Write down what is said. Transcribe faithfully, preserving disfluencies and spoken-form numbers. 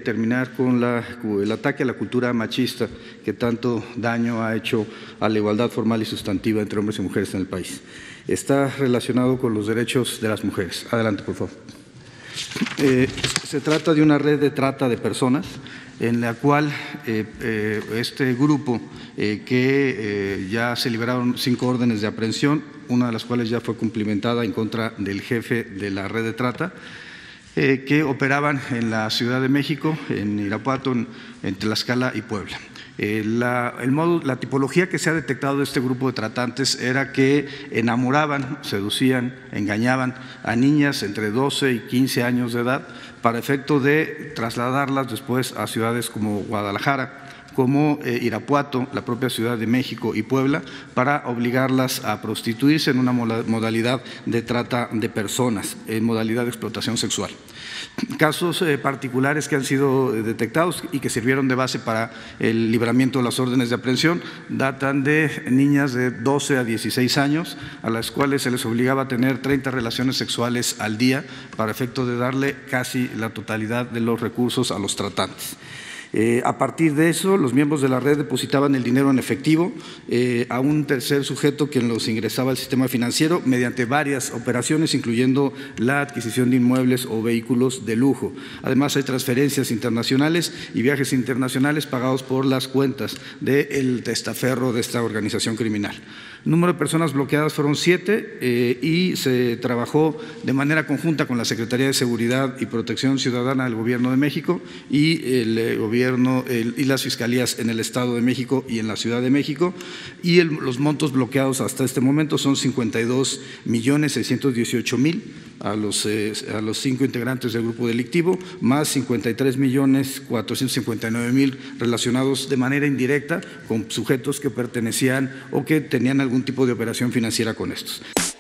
Terminar con la, el ataque a la cultura machista que tanto daño ha hecho a la igualdad formal y sustantiva entre hombres y mujeres en el país. Está relacionado con los derechos de las mujeres. Adelante, por favor. Eh, se trata de una red de trata de personas en la cual eh, eh, este grupo eh, que eh, ya se liberaron cinco órdenes de aprehensión, una de las cuales ya fue cumplimentada en contra del jefe de la red de trata, Eh, que operaban en la Ciudad de México, en Irapuato, en, en Tlaxcala y Puebla. Eh, la, el modo, la tipología que se ha detectado de este grupo de tratantes era que enamoraban, seducían, engañaban a niñas entre doce y quince años de edad para efecto de trasladarlas después a ciudades como Guadalajara, como eh, Irapuato, la propia Ciudad de México y Puebla, para obligarlas a prostituirse en una modalidad de trata de personas, en modalidad de explotación sexual. Casos eh, particulares que han sido detectados y que sirvieron de base para el libramiento de las órdenes de aprehensión datan de niñas de doce a dieciséis años, a las cuales se les obligaba a tener treinta relaciones sexuales al día para efecto de darle casi la totalidad de los recursos a los tratantes. Eh, a partir de eso, los miembros de la red depositaban el dinero en efectivo eh, a un tercer sujeto quien los ingresaba al sistema financiero mediante varias operaciones, incluyendo la adquisición de inmuebles o vehículos de lujo. Además, hay transferencias internacionales y viajes internacionales pagados por las cuentas del testaferro de esta organización criminal. El número de personas bloqueadas fueron siete eh, y se trabajó de manera conjunta con la Secretaría de Seguridad y Protección Ciudadana del Gobierno de México y el eh, Gobierno el, y las Fiscalías en el Estado de México y en la Ciudad de México, y el, los montos bloqueados hasta este momento son cincuenta y dos millones seiscientos dieciocho mil a los, eh, a los cinco integrantes del grupo delictivo, más cincuenta y tres millones cuatrocientos cincuenta y nueve mil relacionados de manera indirecta con sujetos que pertenecían o que tenían algún tipo de operación financiera con estos.